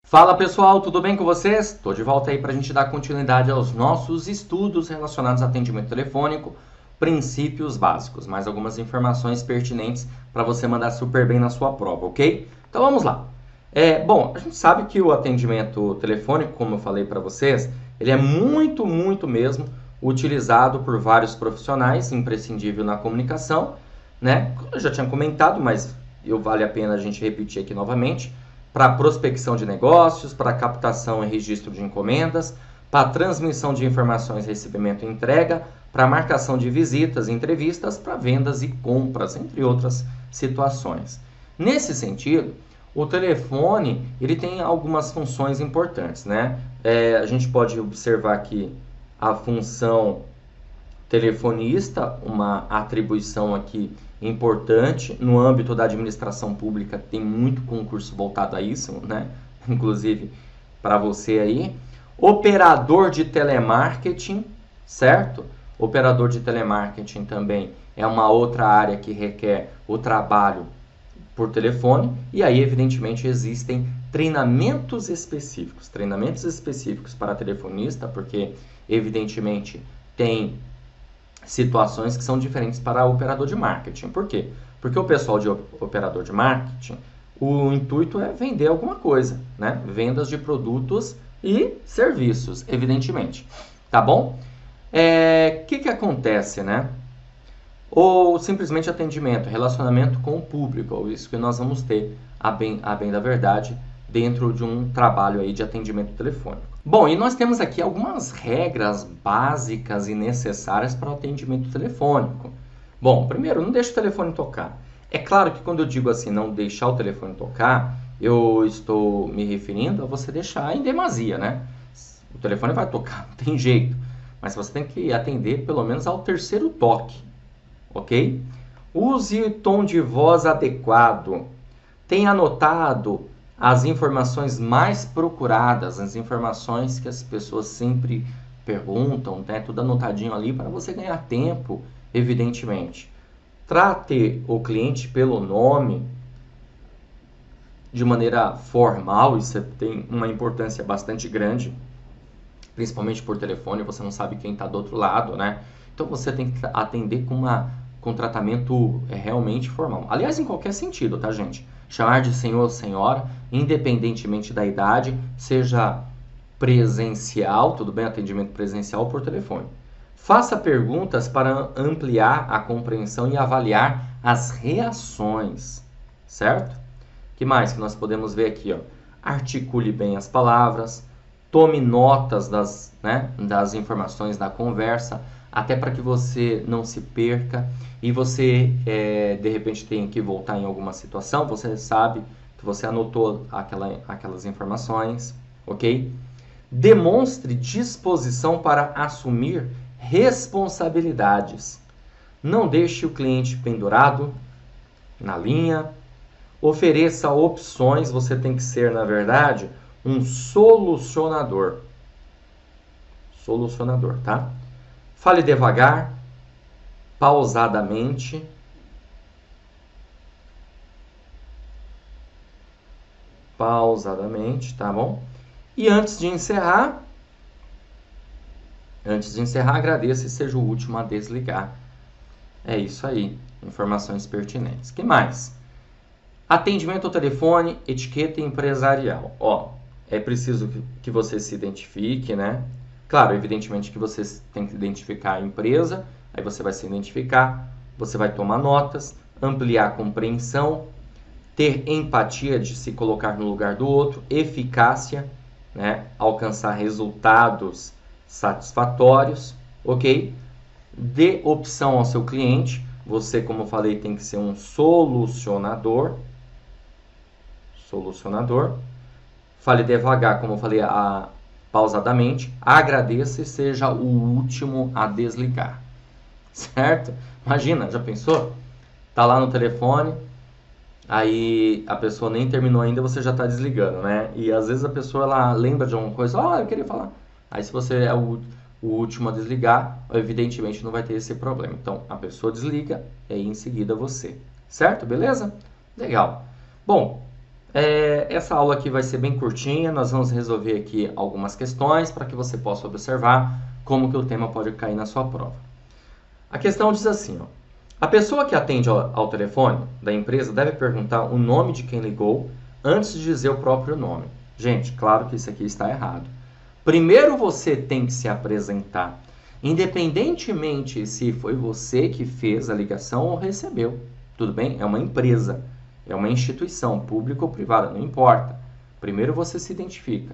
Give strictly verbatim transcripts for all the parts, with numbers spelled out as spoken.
Fala pessoal, tudo bem com vocês? Estou de volta aí para a gente dar continuidade aos nossos estudos relacionados a atendimento telefônico, princípios básicos, mais algumas informações pertinentes para você mandar super bem na sua prova, ok? Então vamos lá. É, bom, a gente sabe que o atendimento telefônico, como eu falei para vocês, ele é muito, muito mesmo utilizado por vários profissionais, imprescindível na comunicação, né? Eu já tinha comentado, mas eu, vale a pena a gente repetir aqui novamente. Para prospecção de negócios, para captação e registro de encomendas, para transmissão de informações, recebimento e entrega, para marcação de visitas e entrevistas, para vendas e compras, entre outras situações. Nesse sentido, o telefone ele tem algumas funções importantes, né? É, a gente pode observar aqui a função telefonista, uma atribuição aqui importante. No âmbito da administração pública tem muito concurso voltado a isso, né? Inclusive para você aí. Operador de telemarketing, certo? Operador de telemarketing também é uma outra área que requer o trabalho por telefone. E aí, evidentemente, existem treinamentos específicos. Treinamentos específicos para telefonista, porque, evidentemente, tem situações que são diferentes para o operador de marketing. Por quê? Porque o pessoal de operador de marketing, o intuito é vender alguma coisa, né? Vendas de produtos e serviços, evidentemente. Tá bom? É, que que acontece, né? Ou simplesmente atendimento, relacionamento com o público, ou isso que nós vamos ter, a bem, a bem da verdade, dentro de um trabalho aí de atendimento telefônico. Bom, e nós temos aqui algumas regras básicas e necessárias para o atendimento telefônico. Bom, primeiro, não deixe o telefone tocar. É claro que quando eu digo assim, não deixar o telefone tocar, eu estou me referindo a você deixar em demasia, né? O telefone vai tocar, não tem jeito. Mas você tem que atender pelo menos ao terceiro toque, ok? Use o tom de voz adequado. Tenha anotado as informações mais procuradas, as informações que as pessoas sempre perguntam, né? Tudo anotadinho ali para você ganhar tempo, evidentemente. Trate o cliente pelo nome de maneira formal, isso tem uma importância bastante grande, principalmente por telefone, você não sabe quem está do outro lado, né? Então você tem que atender com, uma, com um tratamento realmente formal. Aliás, em qualquer sentido, tá, gente? Chamar de senhor ou senhora, independentemente da idade, seja presencial, tudo bem, atendimento presencial ou por telefone. Faça perguntas para ampliar a compreensão e avaliar as reações, certo? Que mais que nós podemos ver aqui, ó? Articule bem as palavras, tome notas das, né, das informações da conversa, até para que você não se perca e você, é, de repente, tenha que voltar em alguma situação, você sabe que você anotou aquela, aquelas informações, ok? Demonstre disposição para assumir responsabilidades. Não deixe o cliente pendurado na linha. Ofereça opções, você tem que ser, na verdade, um solucionador. Solucionador, tá? Fale devagar, pausadamente. Pausadamente, tá bom? E antes de encerrar, antes de encerrar, agradeça e seja o último a desligar. É isso aí, informações pertinentes. Que mais? Atendimento ao telefone, etiqueta empresarial. Ó, é preciso que você se identifique, né? Claro, evidentemente que você tem que identificar a empresa, aí você vai se identificar, você vai tomar notas, ampliar a compreensão, ter empatia de se colocar no lugar do outro, eficácia, né? Alcançar resultados satisfatórios, ok? Dê opção ao seu cliente, você, como eu falei, tem que ser um solucionador, solucionador. Fale devagar, como eu falei, a pausadamente, agradeça e seja o último a desligar, certo? Imagina, já pensou? Tá lá no telefone, aí a pessoa nem terminou ainda, você já tá desligando, né? E às vezes a pessoa ela lembra de alguma coisa, ah, eu queria falar. Aí se você é o, o último a desligar, evidentemente não vai ter esse problema. Então a pessoa desliga e aí em seguida você, certo? Beleza? Legal. Bom, É, essa aula aqui vai ser bem curtinha, nós vamos resolver aqui algumas questões para que você possa observar como que o tema pode cair na sua prova. A questão diz assim, ó, a pessoa que atende ao, ao telefone da empresa deve perguntar o nome de quem ligou antes de dizer o próprio nome. Gente, claro que isso aqui está errado. Primeiro você tem que se apresentar, independentemente se foi você que fez a ligação ou recebeu. Tudo bem? É uma empresa, é uma instituição, pública ou privada, não importa. Primeiro você se identifica,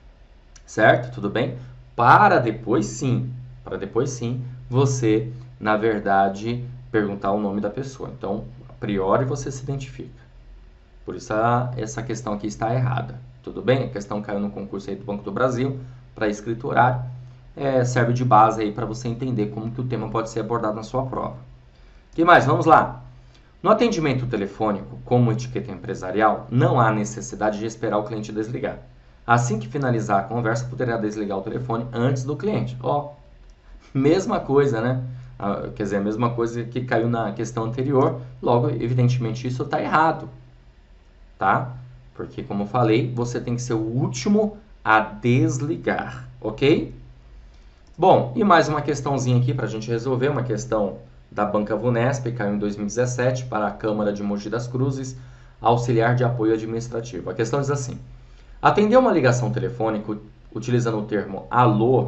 certo? Tudo bem? Para depois sim, para depois sim, você, na verdade, perguntar o nome da pessoa. Então, a priori você se identifica. Por isso a, essa questão aqui está errada. Tudo bem? A questão caiu no concurso aí do Banco do Brasil para escriturário. É, serve de base aí para você entender como que o tema pode ser abordado na sua prova. O que mais? Vamos lá. No atendimento telefônico, como etiqueta empresarial, não há necessidade de esperar o cliente desligar. Assim que finalizar a conversa, poderá desligar o telefone antes do cliente. Ó, mesma coisa, né? Ah, quer dizer, a mesma coisa que caiu na questão anterior. Logo, evidentemente, isso está errado, tá? Porque, como eu falei, você tem que ser o último a desligar, ok? Bom, e mais uma questãozinha aqui para a gente resolver, uma questão da Banca Vunesp, caiu em dois mil e dezessete para a Câmara de Mogi das Cruzes, auxiliar de apoio administrativo. A questão diz assim, atender uma ligação telefônica utilizando o termo alô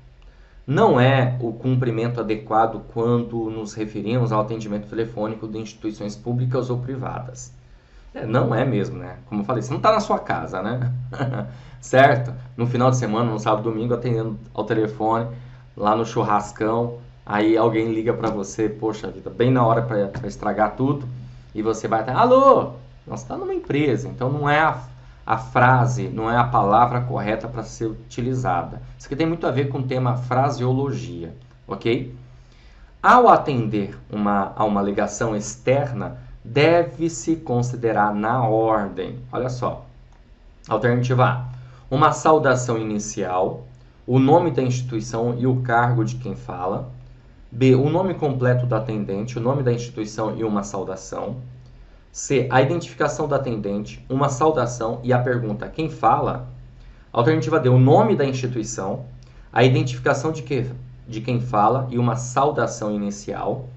não é o cumprimento adequado quando nos referimos ao atendimento telefônico de instituições públicas ou privadas. É, não é mesmo, né? Como eu falei, você não está na sua casa, né? Certo? No final de semana, no sábado, domingo, atendendo ao telefone, lá no churrascão, aí alguém liga para você, poxa vida, bem na hora para estragar tudo, e você vai até, alô, nós está numa empresa, então não é a, a frase, não é a palavra correta para ser utilizada. Isso aqui tem muito a ver com o tema fraseologia, ok? Ao atender uma, a uma ligação externa, deve-se considerar na ordem, olha só, alternativa A, uma saudação inicial, o nome da instituição e o cargo de quem fala. B, o nome completo do atendente, o nome da instituição e uma saudação. C, a identificação do atendente, uma saudação e a pergunta quem fala. Alternativa D, o nome da instituição, a identificação de, que, de quem fala e uma saudação inicial.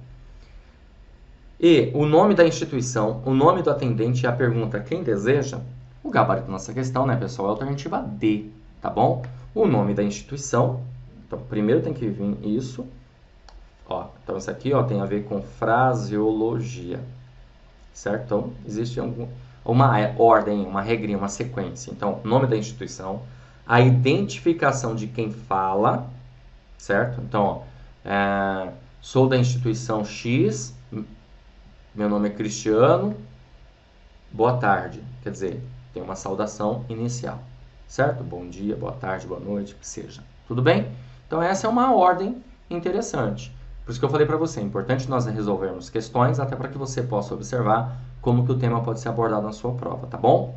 E o nome da instituição, o nome do atendente e a pergunta quem deseja. O gabarito da nossa questão, né, pessoal, é a alternativa D, tá bom? O nome da instituição, então primeiro tem que vir isso. Ó, então isso aqui ó, tem a ver com fraseologia, certo? Então existe algum, uma ordem, uma regrinha, uma sequência. Então, nome da instituição, a identificação de quem fala, certo? Então, ó, é, sou da instituição X, meu nome é Cristiano, boa tarde, quer dizer, tem uma saudação inicial, certo? Bom dia, boa tarde, boa noite, que seja. Tudo bem? Então essa é uma ordem interessante. Por isso que eu falei para você, é importante nós resolvermos questões até para que você possa observar como que o tema pode ser abordado na sua prova, tá bom?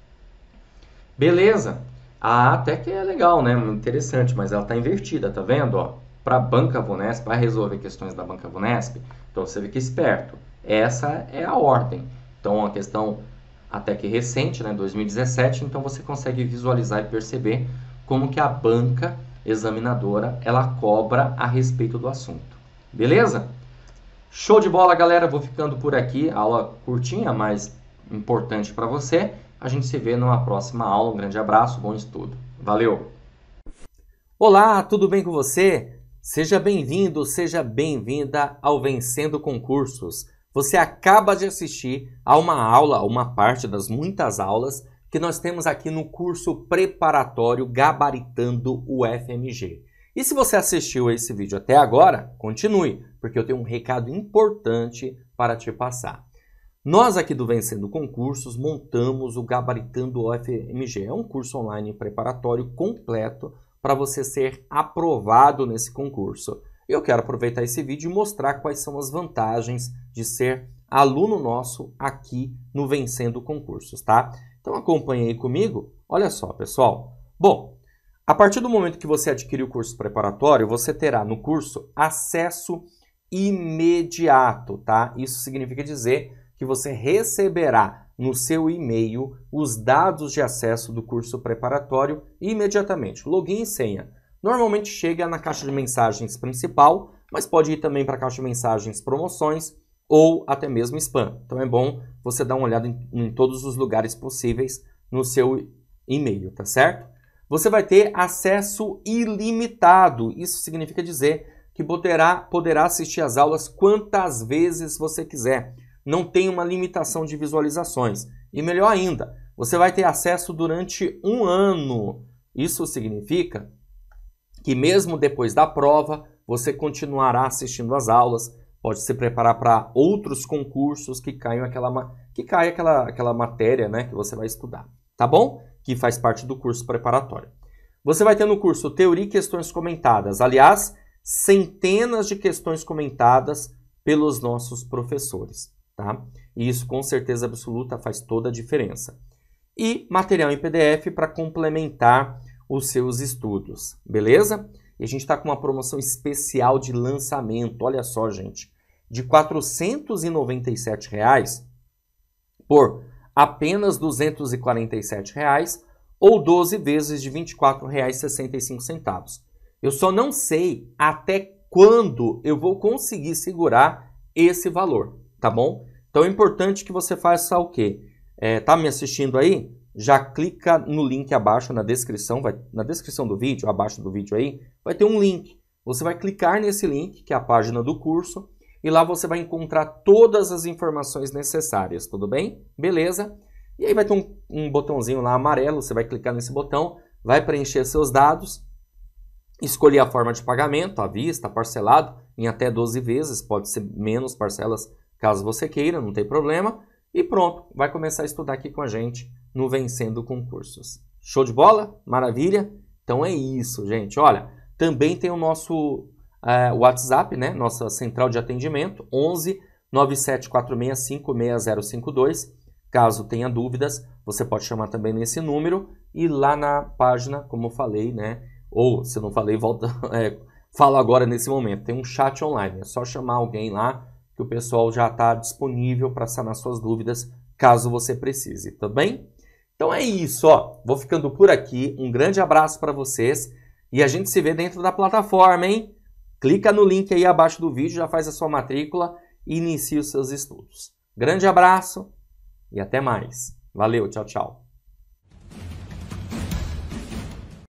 Beleza. Ah, até que é legal, né? Interessante, mas ela está invertida, tá vendo? Ó, para a Banca Vunesp, para resolver questões da Banca Vunesp, então você fica esperto. Essa é a ordem. Então, uma questão até que recente, né, dois mil e dezessete, então você consegue visualizar e perceber como que a banca examinadora, ela cobra a respeito do assunto. Beleza? Show de bola, galera. Vou ficando por aqui. Aula curtinha, mas importante para você. A gente se vê numa próxima aula. Um grande abraço, bom estudo. Valeu! Olá, tudo bem com você? Seja bem-vindo, seja bem-vinda ao Vencendo Concursos. Você acaba de assistir a uma aula, uma parte das muitas aulas que nós temos aqui no curso preparatório Gabaritando o F M G. E se você assistiu esse vídeo até agora, continue, porque eu tenho um recado importante para te passar. Nós aqui do Vencendo Concursos montamos o Gabaritando o F M G. É um curso online preparatório completo para você ser aprovado nesse concurso. Eu quero aproveitar esse vídeo e mostrar quais são as vantagens de ser aluno nosso aqui no Vencendo Concursos, tá? Então acompanhe aí comigo. Olha só, pessoal. Bom, a partir do momento que você adquirir o curso preparatório, você terá no curso acesso imediato, tá? Isso significa dizer que você receberá no seu e-mail os dados de acesso do curso preparatório imediatamente. Login e senha. Normalmente chega na caixa de mensagens principal, mas pode ir também para a caixa de mensagens promoções ou até mesmo spam. Então é bom você dar uma olhada em, em todos os lugares possíveis no seu e-mail, tá certo? Você vai ter acesso ilimitado. Isso significa dizer que poderá, poderá assistir às aulas quantas vezes você quiser. Não tem uma limitação de visualizações. E melhor ainda, você vai ter acesso durante um ano. Isso significa que mesmo depois da prova, você continuará assistindo às aulas, pode se preparar para outros concursos que caiam aquela, que cai aquela, aquela matéria, né, que você vai estudar, tá bom? Que faz parte do curso preparatório. Você vai ter no curso Teoria e Questões Comentadas. Aliás, centenas de questões comentadas pelos nossos professores, tá? E isso com certeza absoluta faz toda a diferença. E material em P D F para complementar os seus estudos, beleza? E a gente está com uma promoção especial de lançamento, olha só, gente, de quatrocentos e noventa e sete reais por apenas duzentos e quarenta e sete reais ou doze vezes de vinte e quatro reais e sessenta e cinco centavos. Eu só não sei até quando eu vou conseguir segurar esse valor, tá bom? Então é importante que você faça o quê? É, tá me assistindo aí? Já clica no link abaixo na descrição, vai, na descrição do vídeo, abaixo do vídeo aí, vai ter um link. Você vai clicar nesse link, que é a página do curso, e lá você vai encontrar todas as informações necessárias, tudo bem? Beleza? E aí vai ter um, um botãozinho lá amarelo, você vai clicar nesse botão, vai preencher seus dados, escolher a forma de pagamento, à vista, parcelado, em até doze vezes, pode ser menos parcelas caso você queira, não tem problema. E pronto, vai começar a estudar aqui com a gente no Vencendo Concursos. Show de bola? Maravilha? Então é isso, gente. Olha, também tem o nosso uh, WhatsApp, né? Nossa central de atendimento, onze nove sete quatro seis cinco seis zero cinco dois. Caso tenha dúvidas, você pode chamar também nesse número e lá na página, como eu falei, né? Ou, se eu não falei, volta, é, fala agora nesse momento. Tem um chat online, é só chamar alguém lá que o pessoal já está disponível para sanar suas dúvidas, caso você precise, tá bem? Então é isso, ó. Vou ficando por aqui. Um grande abraço para vocês e a gente se vê dentro da plataforma, hein? Clica no link aí abaixo do vídeo, já faz a sua matrícula e inicia os seus estudos. Grande abraço e até mais. Valeu, tchau, tchau.